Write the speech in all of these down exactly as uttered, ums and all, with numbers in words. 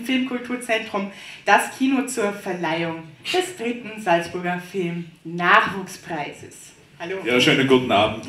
im Filmkulturzentrum das Kino zur Verleihung des dritten Salzburger Film-Nachwuchspreises. Hallo. Ja, schönen guten Abend.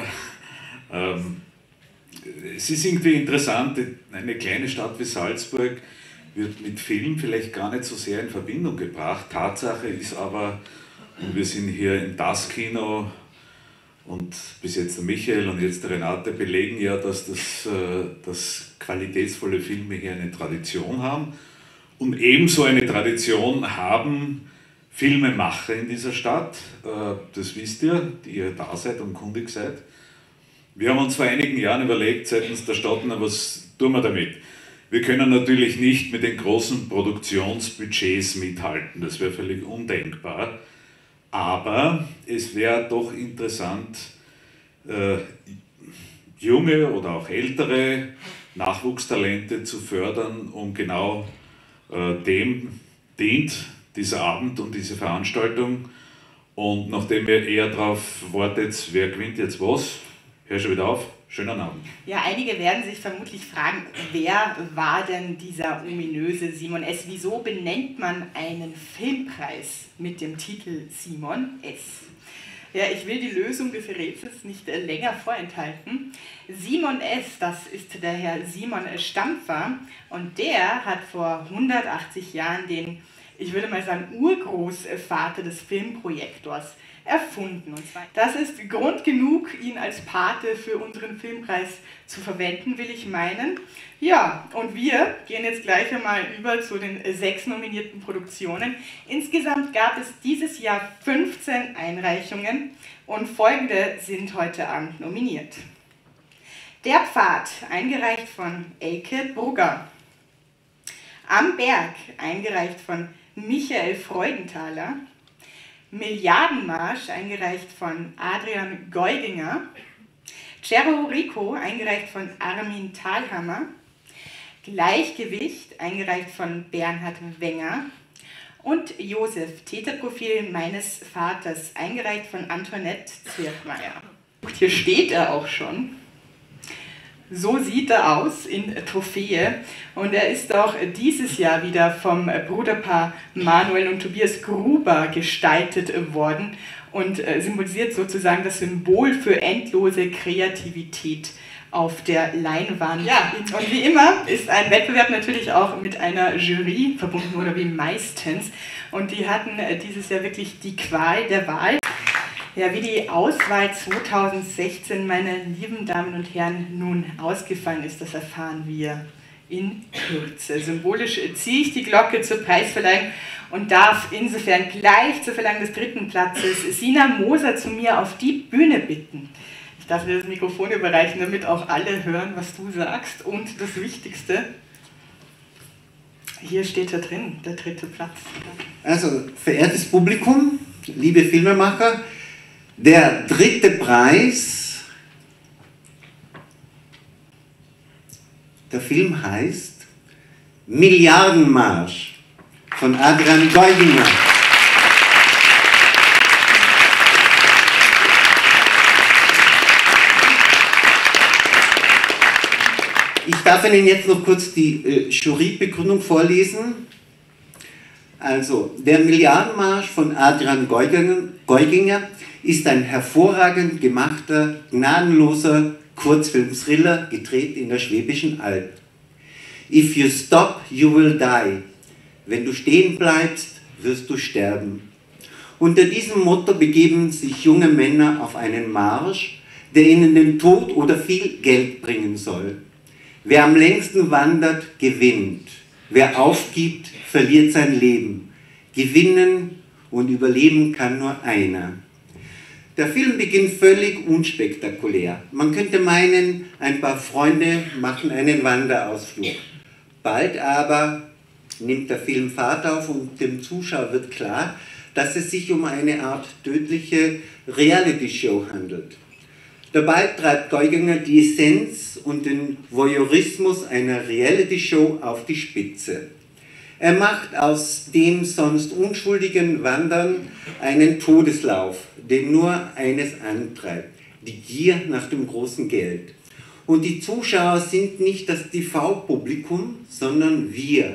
Ähm, es ist irgendwie interessant, eine kleine Stadt wie Salzburg wird mit Film vielleicht gar nicht so sehr in Verbindung gebracht. Tatsache ist aber, und wir sind hier im Das-Kino und bis jetzt der Michael und jetzt der Renate belegen ja, dass, das, dass qualitätsvolle Filme hier eine Tradition haben. Und ebenso eine Tradition haben Filmemacher in dieser Stadt. Das wisst ihr, die ihr da seid und kundig seid. Wir haben uns vor einigen Jahren überlegt, seitens der Stadt, na, was tun wir damit? Wir können natürlich nicht mit den großen Produktionsbudgets mithalten, das wäre völlig undenkbar. Aber es wäre doch interessant, äh, junge oder auch ältere Nachwuchstalente zu fördern, um genau äh, dem dient dieser Abend und diese Veranstaltung. Und nachdem ihr eher darauf wartet, wer gewinnt jetzt was, hör schon wieder auf. Schönen Abend. Ja, einige werden sich vermutlich fragen, wer war denn dieser ominöse Simon S.? Wieso benennt man einen Filmpreis mit dem Titel Simon S.? Ja, ich will die Lösung des Rätsels nicht länger vorenthalten. Simon S., das ist der Herr Simon Stampfer und der hat vor hundertachtzig Jahren den, ich würde mal sagen, Urgroßvater des Filmprojektors erfunden. Und zwar, das ist Grund genug, ihn als Pate für unseren Filmpreis zu verwenden, will ich meinen. Ja, und wir gehen jetzt gleich einmal über zu den sechs nominierten Produktionen. Insgesamt gab es dieses Jahr fünfzehn Einreichungen und folgende sind heute Abend nominiert. Der Pfad, eingereicht von Elke Brugger. Am Berg, eingereicht von Michael Freudenthaler. Milliardenmarsch, eingereicht von Adrian Geuginger. Cerro Rico, eingereicht von Armin Thalhammer. Gleichgewicht, eingereicht von Bernhard Wenger. Und Josef, Täterprofil meines Vaters, eingereicht von Antoinette Zirkmeier. Hier steht er auch schon. So sieht er aus in Trophäe und er ist auch dieses Jahr wieder vom Bruderpaar Manuel und Tobias Gruber gestaltet worden und symbolisiert sozusagen das Symbol für endlose Kreativität auf der Leinwand. Ja, und wie immer ist ein Wettbewerb natürlich auch mit einer Jury verbunden oder wie meistens und die hatten dieses Jahr wirklich die Qual der Wahl. Ja, wie die Auswahl zweitausendsechzehn, meine lieben Damen und Herren, nun ausgefallen ist, das erfahren wir in Kürze. Symbolisch ziehe ich die Glocke zur Preisverleihung und darf insofern gleich zur Verleihung des dritten Platzes Sina Moser zu mir auf die Bühne bitten. Ich darf dir das Mikrofon überreichen, damit auch alle hören, was du sagst. Und das Wichtigste, hier steht er drin, der dritte Platz. Also, verehrtes Publikum, liebe Filmemacher, der dritte Preis, der Film heißt Milliardenmarsch von Adrian Geuginger. Ich darf Ihnen jetzt noch kurz die äh, Jurybegründung vorlesen. Also, der Milliardenmarsch von Adrian Geuginger ist ein hervorragend gemachter, gnadenloser Kurzfilm-Thriller, gedreht in der Schwäbischen Alb. If you stop, you will die. Wenn du stehen bleibst, wirst du sterben. Unter diesem Motto begeben sich junge Männer auf einen Marsch, der ihnen den Tod oder viel Geld bringen soll. Wer am längsten wandert, gewinnt. Wer aufgibt, verliert sein Leben. Gewinnen und überleben kann nur einer. Der Film beginnt völlig unspektakulär. Man könnte meinen, ein paar Freunde machen einen Wanderausflug. Bald aber nimmt der Film Fahrt auf und dem Zuschauer wird klar, dass es sich um eine Art tödliche Reality-Show handelt. Dabei treibt Geuginger die Essenz und den Voyeurismus einer Reality-Show auf die Spitze. Er macht aus dem sonst unschuldigen Wandern einen Todeslauf, den nur eines antreibt: die Gier nach dem großen Geld. Und die Zuschauer sind nicht das T V-Publikum, sondern wir,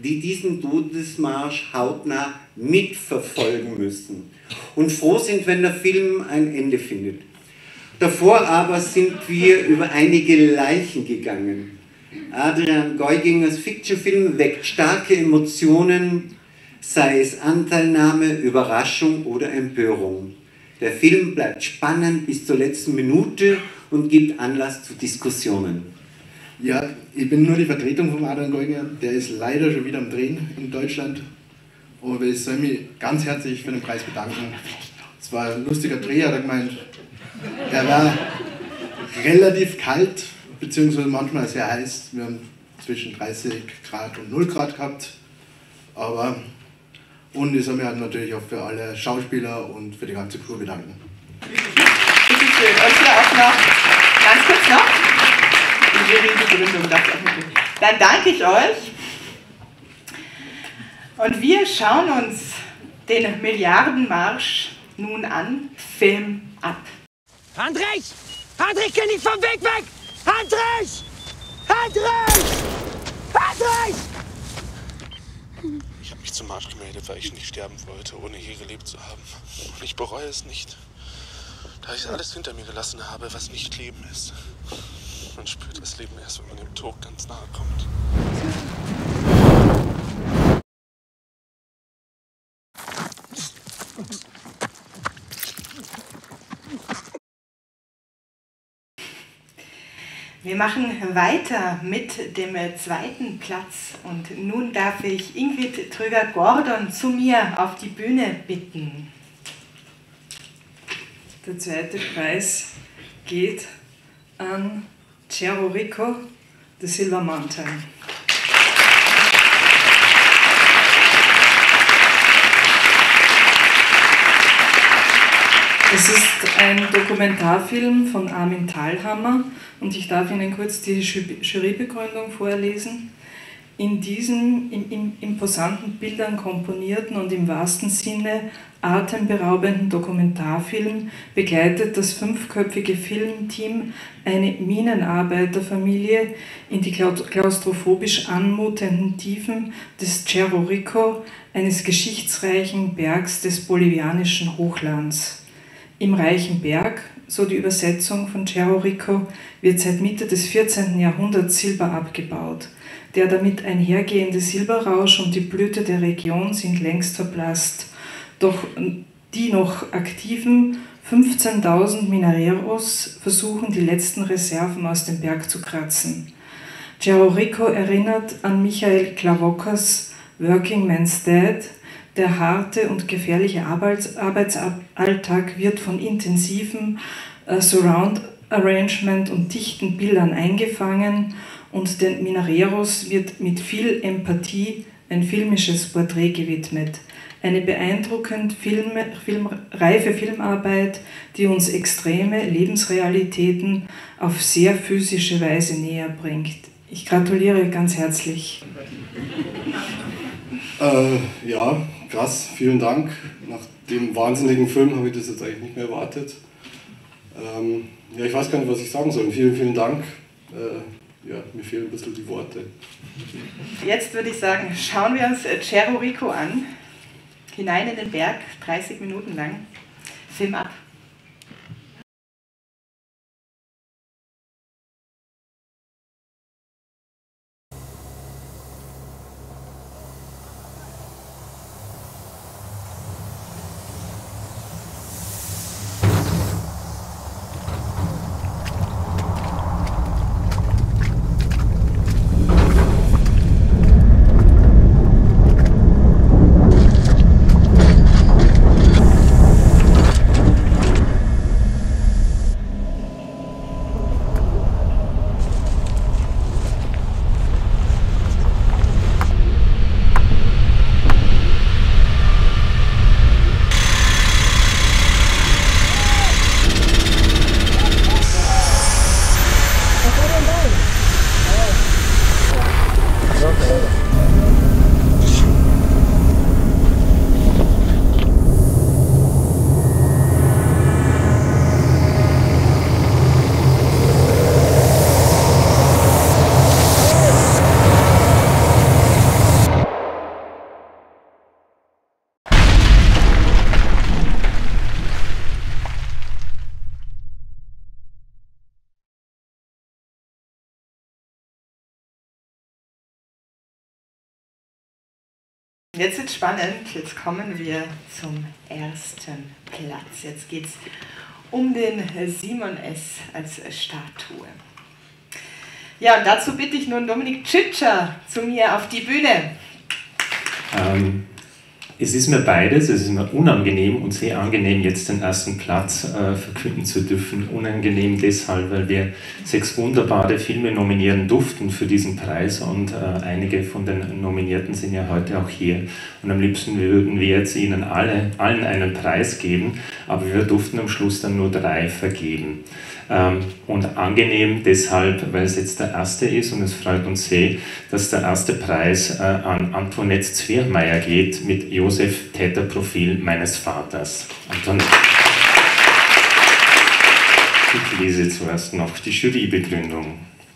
die diesen Todesmarsch hautnah mitverfolgen müssen und froh sind, wenn der Film ein Ende findet. Davor aber sind wir über einige Leichen gegangen. Adrian Geugingers Fictionfilm weckt starke Emotionen, sei es Anteilnahme, Überraschung oder Empörung. Der Film bleibt spannend bis zur letzten Minute und gibt Anlass zu Diskussionen. Ja, ich bin nur die Vertretung von Adrian Geuginger, der ist leider schon wieder am Drehen in Deutschland. Aber ich soll mich ganz herzlich für den Preis bedanken. Es war ein lustiger Dreh, hat er gemeint. Er war relativ kalt, beziehungsweise manchmal sehr heiß. Wir haben zwischen dreißig Grad und null Grad gehabt. Aber, und ich soll mich halt natürlich auch für alle Schauspieler und für die ganze Crew bedanken. Bitte schön. Und hier auch noch, ganz kurz noch, die Jurybegründung darf ich auch noch tun. Dann danke ich euch. Und wir schauen uns den Milliardenmarsch nun an. Film ab. Handrich! Handrich, geh nicht vom Weg weg! Handrich! Handrich! Handrich! Ich habe mich zum Marsch gemeldet, weil ich nicht sterben wollte, ohne hier gelebt zu haben. Und ich bereue es nicht, da ich alles hinter mir gelassen habe, was nicht Leben ist. Man spürt das Leben erst, wenn man dem Tod ganz nahe kommt. Wir machen weiter mit dem zweiten Platz und nun darf ich Ingrid Tröger-Gordon zu mir auf die Bühne bitten. Der zweite Preis geht an Cerro Rico, The Silver Mountain. Es ist ein Dokumentarfilm von Armin Thalhammer und ich darf Ihnen kurz die Jurybegründung vorlesen. In diesen in, in imposanten Bildern komponierten und im wahrsten Sinne atemberaubenden Dokumentarfilm begleitet das fünfköpfige Filmteam eine Minenarbeiterfamilie in die klaustrophobisch anmutenden Tiefen des Cerro Rico, eines geschichtsreichen Bergs des bolivianischen Hochlands. Im reichen Berg, so die Übersetzung von Cerro Rico, wird seit Mitte des vierzehnten Jahrhunderts Silber abgebaut. Der damit einhergehende Silberrausch und die Blüte der Region sind längst verblasst. Doch die noch aktiven fünfzehntausend Minereros versuchen, die letzten Reserven aus dem Berg zu kratzen. Cerro Rico erinnert an Michael Klawockers Working Man's Dead. Der harte und gefährliche Arbeits Arbeitsalltag wird von intensivem äh, Surround-Arrangement und dichten Bildern eingefangen und den Minereros wird mit viel Empathie ein filmisches Porträt gewidmet. Eine beeindruckend Film, Film, reife Filmarbeit, die uns extreme Lebensrealitäten auf sehr physische Weise näher bringt. Ich gratuliere ganz herzlich. Äh, ja, krass, vielen Dank. Nach dem wahnsinnigen Film habe ich das jetzt eigentlich nicht mehr erwartet. Ähm, ja, ich weiß gar nicht, was ich sagen soll. Vielen, vielen Dank. Äh, ja, mir fehlen ein bisschen die Worte. Jetzt würde ich sagen, schauen wir uns Cerro Rico an. Hinein in den Berg, dreißig Minuten lang. Film ab. jetzt wird spannend. Jetzt kommen wir zum ersten Platz. Jetzt geht es um den Simon S. als Statue. Ja, und dazu bitte ich nun Dominik Tschitscher zu mir auf die Bühne. Ähm, es ist mir beides, es ist mir unangenehm und sehr angenehm, jetzt den ersten Platz äh, verkünden zu dürfen. Unangenehm deshalb, weil wir sechs wunderbare Filme nominieren durften für diesen Preis und äh, einige von den Nominierten sind ja heute auch hier. Und am liebsten würden wir jetzt ihnen alle, allen einen Preis geben, aber wir durften am Schluss dann nur drei vergeben. Ähm, und angenehm deshalb, weil es jetzt der erste ist und es freut uns sehr, dass der erste Preis äh, an Antoinette Zwirchmeier geht mit Josef Täterprofil meines Vaters. Antoinette. Ich lese zuerst noch die Jurybegründung.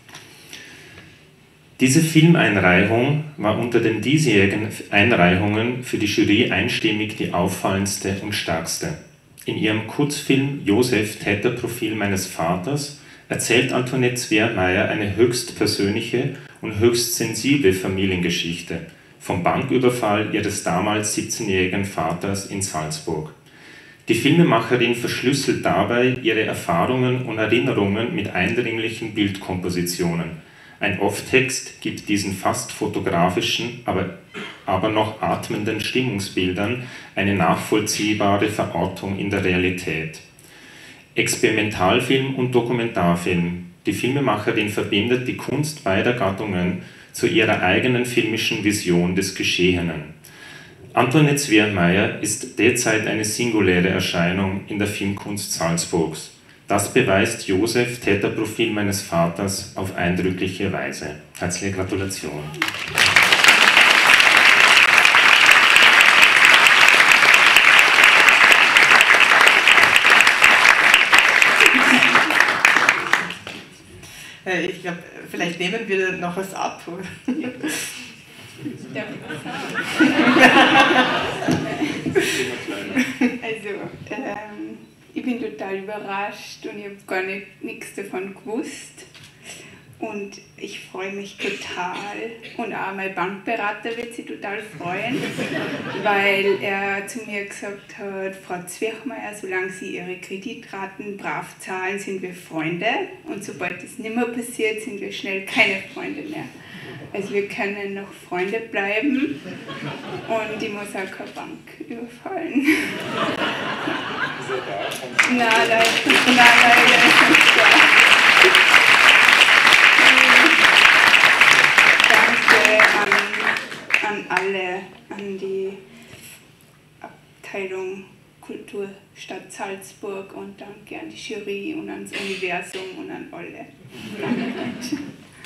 Diese Filmeinreihung war unter den diesjährigen Einreichungen für die Jury einstimmig die auffallendste und stärkste. In ihrem Kurzfilm Josef, Täterprofil meines Vaters erzählt Antoinette Zwirchmeier eine höchst persönliche und höchst sensible Familiengeschichte vom Banküberfall ihres damals siebzehnjährigen Vaters in Salzburg. Die Filmemacherin verschlüsselt dabei ihre Erfahrungen und Erinnerungen mit eindringlichen Bildkompositionen. Ein Off-Text gibt diesen fast fotografischen, aber, aber noch atmenden Stimmungsbildern eine nachvollziehbare Verortung in der Realität. Experimentalfilm und Dokumentarfilm. Die Filmemacherin verbindet die Kunst beider Gattungen zu ihrer eigenen filmischen Vision des Geschehenen. Antoinette Zwirchmeier ist derzeit eine singuläre Erscheinung in der Filmkunst Salzburgs. Das beweist Josef, Täterprofil meines Vaters, auf eindrückliche Weise. Herzliche Gratulation. Ich glaube, vielleicht nehmen wir noch was ab. Also, ähm, ich bin total überrascht und ich habe gar nichts davon gewusst. Und ich freue mich total. Und auch mein Bankberater wird sich total freuen, weil er zu mir gesagt hat, Frau Zwirchmeier, solange Sie Ihre Kreditraten brav zahlen, sind wir Freunde. Und sobald das nicht mehr passiert, sind wir schnell keine Freunde mehr. Also wir können noch Freunde bleiben und ich muss auch keine Bank überfallen. Nein, leider, nein, leider ist nicht da. Danke an, an alle, an die Abteilung Kulturstadt Salzburg und danke an die Jury und ans Universum und an alle. Danke.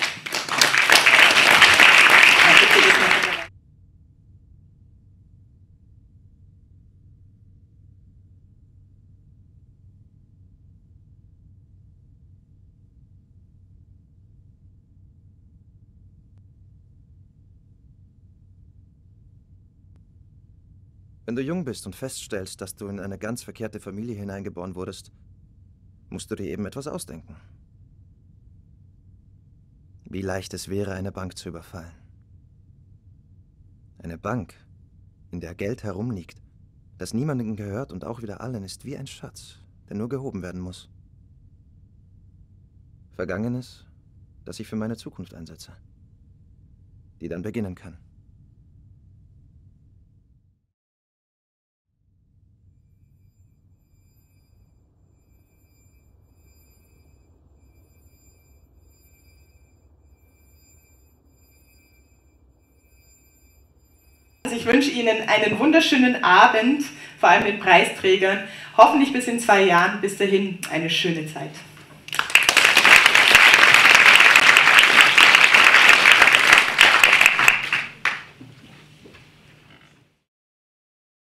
Wenn du jung bist und feststellst, dass du in eine ganz verkehrte Familie hineingeboren wurdest, musst du dir eben etwas ausdenken. Wie leicht es wäre, eine Bank zu überfallen. Eine Bank, in der Geld herumliegt, das niemandem gehört und auch wieder allen, ist wie ein Schatz, der nur gehoben werden muss. Vergangenes, das ich für meine Zukunft einsetze, die dann beginnen kann. Ich wünsche Ihnen einen wunderschönen Abend, vor allem den Preisträgern. Hoffentlich bis in zwei Jahren. Bis dahin eine schöne Zeit.